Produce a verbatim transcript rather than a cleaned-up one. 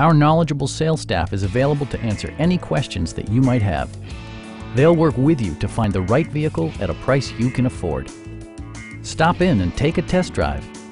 Our knowledgeable sales staff is available to answer any questions that you might have. They'll work with you to find the right vehicle at a price you can afford. Stop in and take a test drive.